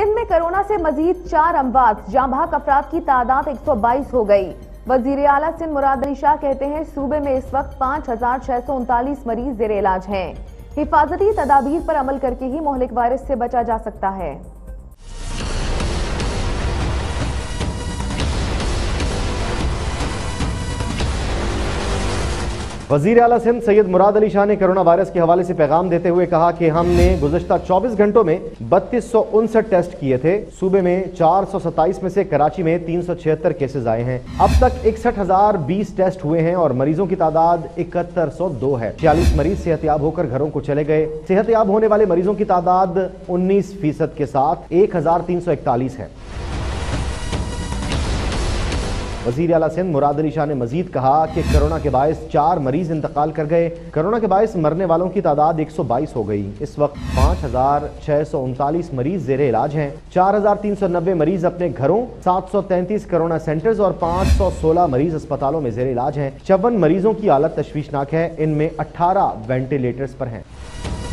सिंध में कोरोना से मजीद 4 अमवात, जाँ बहक अफराद की तादाद 122 हो गई। वजीर आला सिंध मुराद अली शाह कहते हैं सूबे में इस वक्त 5639 मरीज जेर इलाज हैं। हिफाजती तदाबीर पर अमल करके ही मोहलिक वायरस से बचा जा सकता है। वजीर आला सिंध सैयद मुराद अली शाह ने कोरोना वायरस के हवाले से पैगाम देते हुए कहा कि हमने गुज़श्ता 24 घंटों में 3259 टेस्ट किए थे। सूबे में 427 में से कराची में 376 केसेस आए हैं। अब तक 61,020 टेस्ट हुए हैं और मरीजों की तादाद 7102 है। 46 मरीज सेहतयाब होकर घरों को चले गए। सेहतयाब होने वाले मरीजों की तादाद 19% के साथ 1341 है। वज़ीर आला सिंध मुराद अली शाह ने मजीद कहा कि कोरोना के बायस 4 मरीज इंतकाल कर गए। कोरोना के बायस मरने वालों की तादाद 122 हो गई। इस वक्त 5639 मरीज जेर इलाज हैं। 4390 मरीज अपने घरों, 733 कोरोना सेंटर्स और 516 मरीज अस्पतालों में जेर इलाज हैं। 54 मरीजों की हालत तशवीशनाक है। इनमें 18 वेंटिलेटर्स पर हैं।